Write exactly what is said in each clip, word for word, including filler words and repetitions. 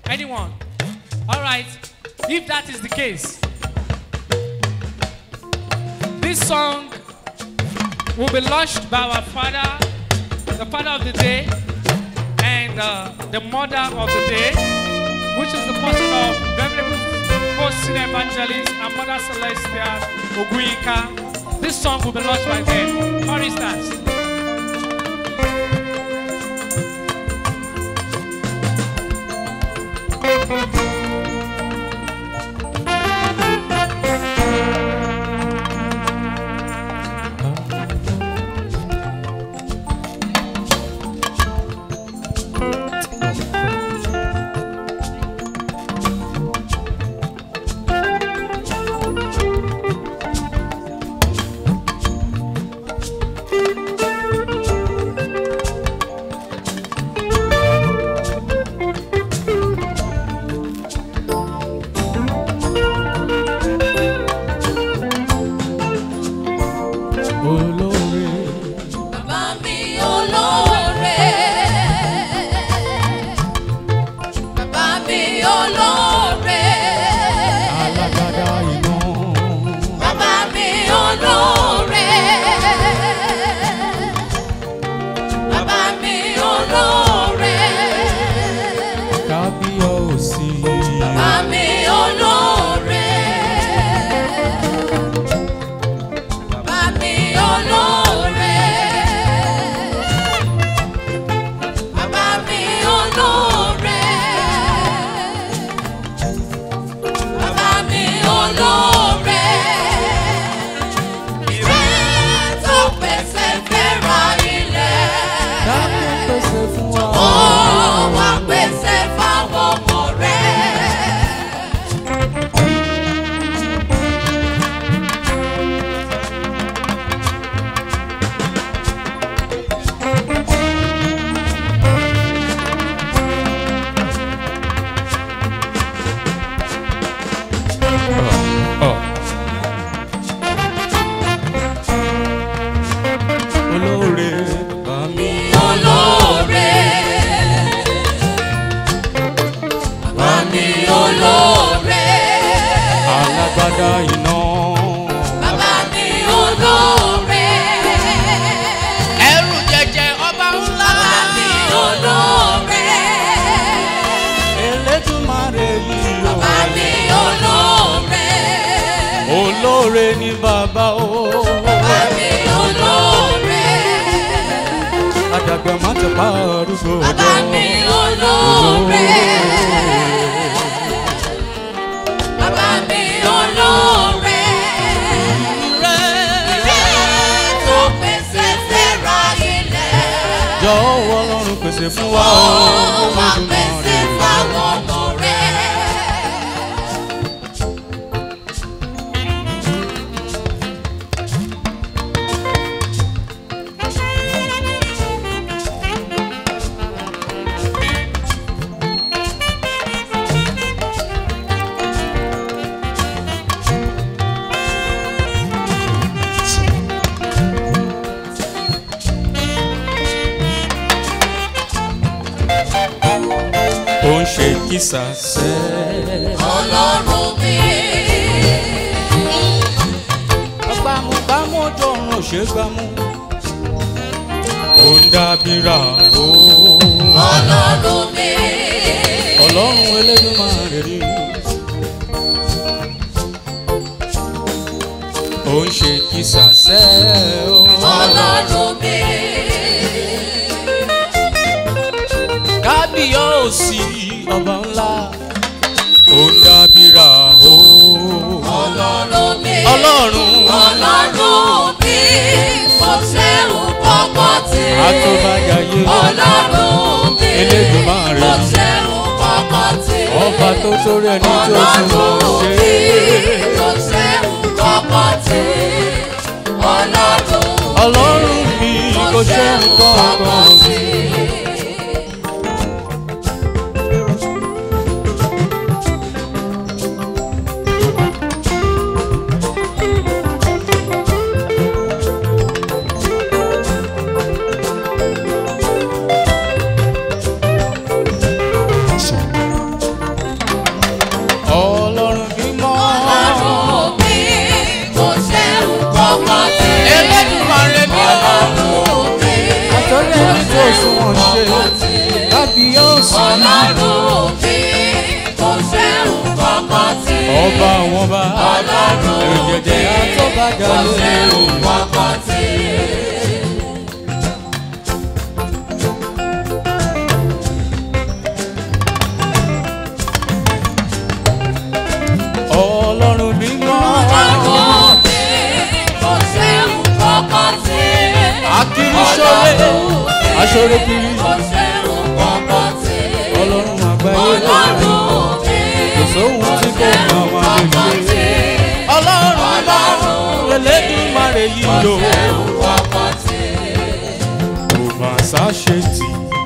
Anyone? All right. If that is the case, this song will be launched by our father, the father of the day, and uh, the mother of the day, which is the person of Venerable Most Senior Evangelist and Mother Celestia Oguyinka. This song will be launched by them. For instance, olóore ni bàbá o. Bàbá mi olóore. Àdàgbà má ti pa arúgbó ọjọ́. Bàbá mi olóore. Bàbá mi olóore. Ìrẹ́ tó pèsè fẹ́ra ilẹ̀. Jọ̀wọ́ Ọlọ́run pèsè fún wa o. Ó wá pèsè fáwọn ọmọ rẹ̀. Ó ń ṣe kìsà sẹ́. Ọlọ́run mi. Ọgbàmùgbàmù ojú ọ̀run ò ṣe gbàmù. Ó ń dábìrà o. Ọlọ́run mi. Ọlọ́run Elédùmarè rí. Ó ń ṣe kìsà sẹ́ o. Ọlọ́run mi. Kábíyèsí ọba ńlá. Ó ń dábìrà o. Ọlọ́run mi. Ọlọ́run. Ọlọ́run mi. Kò ṣẹ́hùn kọ́kọ́ tí. Àtọ́bàjáyé. Ọlọ́run mi. Elédùmarè. Kò ṣẹ́hùn kọ́kọ́ tí. Ọba tó sórí ẹni tí ó ti mọ̀ Ọlọ́run ṣe. mi. Kò ṣẹ́hùn kọ́kọ́ tí. Ọlọ́run mi. Ọlọ́run mi kò ṣe nǹkan kan. òṣùwọ̀n ṣe kábíyèsí. Ọlọ́run mi kò ṣẹ́rù kankan tí. Ọba àwọn ọba ẹ̀rù jẹjẹ àtọ́bàdà Kò lé. ṣẹ́rù kankan tí. Ọlọ́run mímọ́. Ọlọ́run mi kò ṣẹ́rù kankan tí. Akiri ṣọlẹ̀ aṣọ́rẹ́ kiri. Kò ṣẹ́rù kankan tí. Ọlọ́run àgbáyé Ọlọ́run mi kò sóhun tí kò mọ̀ wá lè ṣe. Ọlọ́run mímọ́ Elédùmarè yìí lò. Kò mà sáṣetì.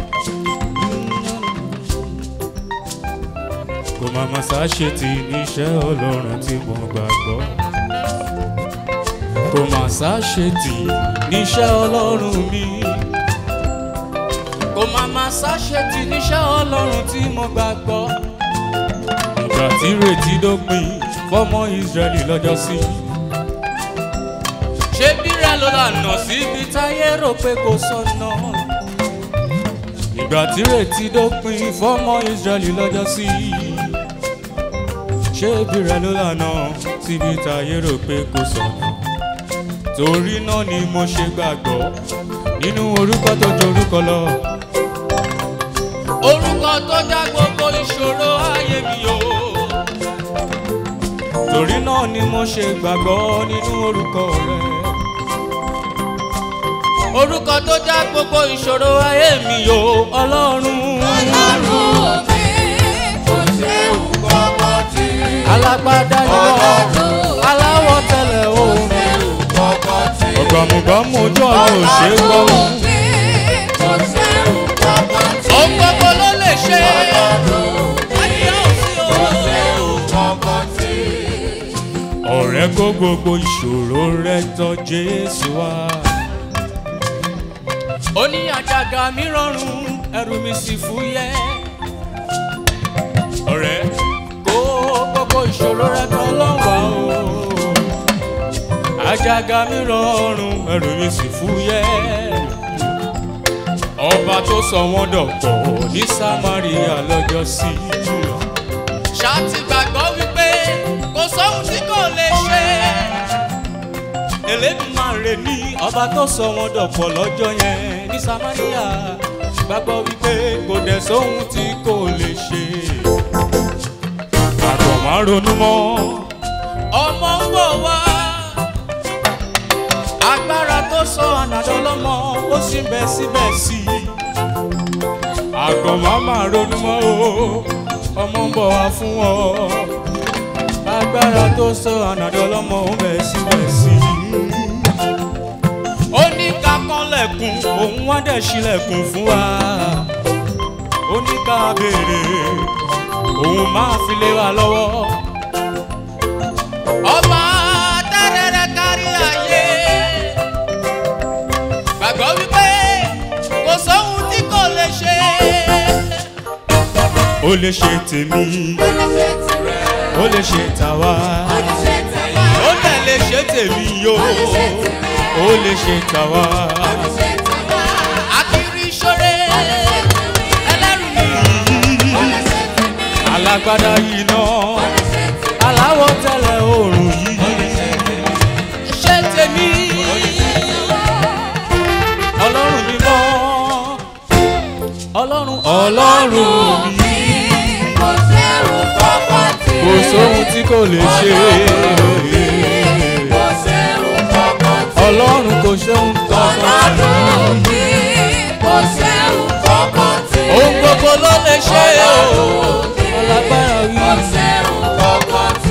Kò má má sáṣetì níṣẹ́ Ọlọ́run tí mo gbàgbọ́. Kò má sáṣetì níṣẹ́ Ọlọ́run mi. Kò má má sáṣetì níṣẹ́ Ọlọ́run tí mo gbàgbọ́. Ìgbà tí retí dópin fọ́mọ Ísírẹ́lì lọ́jọ́ sí. Ṣé bírẹ̀ ló lànà síbi táyé rò pé kò sọ̀nà? Ìgbà tí retí dópin fọ́mọ Ísírẹ́lì lọ́jọ́ sí. Ṣé bírẹ̀ ló lànà síbi táyé rò pé kò sọ̀nà? Torí náà ni mo ṣe gbàgbọ́ nínú orúkọ tó ju orúkọ lọ. Orúkọ tó dá gbogbo ìṣòro ayé mi o. Torí náà ni mo ṣe gbàgbọ́ nínú orúkọ rẹ. Orúkọ tó dá gbogbo ìṣòro ayé mi o, Ọlọ́run. Ọlọ́run mi kò ṣẹ́rù kankan tí. Alágbádá iná, aláwọ̀ tẹ́lẹ̀ oòrùn. Ọ̀gbàmùgbàmù ojú ọ̀run ò ṣe é gbọ́. Ọlọ́run mi kò ṣẹ́rù kankan tí. Ohun gbogbo ló lè ṣe. Ọ̀rẹ́ kó gbogbo ìṣòro rẹ tọ̀ Jésù wá. Ó ní àjàgà mi rọrùn, ẹrù mi sì fúyẹ́. Ọ̀rẹ́ kó gbogbo ìṣòro rẹ tọ̀ Ọlọ́run wá o. Àjàgà mi rọrùn, ẹrù mi sì fúyẹ́. Ọba tó sọ wọ́n dọ̀pọ̀ ní Samaria lọ́jọ́ sí. Ṣáà ti gbàgbọ́ wípé kò sóhun tí kò lè ṣe. Elédùmarè ní ọba tó sọ wọ́n dọ̀pọ̀ lọ́jọ́ yẹn ní Samaria. Gbàgbọ́ wípé kò dẹ̀ sóhun tí kò lè ṣe. Àgbọ̀ máa ronú mọ́. Ọmọ ń bọ̀ wá. Agbára tó sọ ànàdọ́ lọ́mọ ó sì bẹ́ síbẹ̀ sí. Àgbọ̀ máa máa ronú mọ́ o. Ọmọ ń bọ̀ wá fún ọ. Agbára tó sọ ànàdọ́ lọ́mọ ó bẹ́ síbẹ̀ sí. Ó ní ká kànlẹ̀kùn òun wá dẹ̀ ṣílẹ̀kùn fún wa. Ó ní ká béèrè òun máa fi lé wa lọ́wọ́. Ọba tẹ́rẹ̀rẹ̀ kárí ayé. Gbàgbọ́ wípé kò sóhun tí kò lè ṣe. Ó lè ṣe tèmi, ó lè ṣe tàwa, ó dẹ̀ lè ṣe tèmi yó, ó lè ṣe tàwa. Akiri ṣoré ẹlẹ́rù nìyí, alágbádá yìí náà, aláwọ̀ tẹ́lẹ̀ oòrùn yìí, ṣe tèmi. Ọlọ́run mímọ́, Ọlọ́run Ọlọ́run mi. Kò ṣẹ́rù kankan tí. Kò sóhun tí kò lè ṣe. Kò ṣẹ́rù kankan tí. Ọlọ́run kò ṣóhun kankan tí. Ọlọ́run mi kò ṣẹ́rù kankan tí. Ohun gbogbo ló lè ṣe o. Ọlọ́run mi Alágbára wí. kò ṣẹ́rù kankan tí.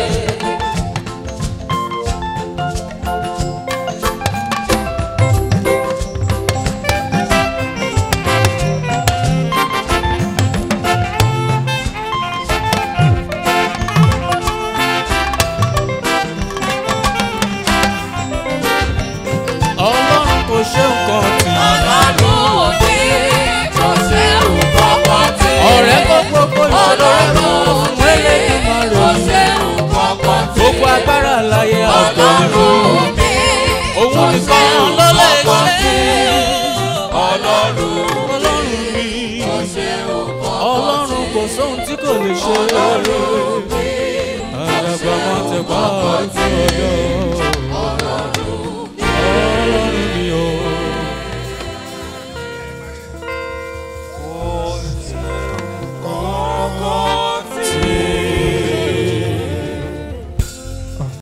Ọlọ́run kò ṣe nǹkan tí. Ọlọ́run mi kò ṣẹ́rù kankan tí. Ọ̀rẹ́ kò gbogbo ọlọ́run mi. Àdàgbà máa tẹ̀ bá ọdún ọjọ́.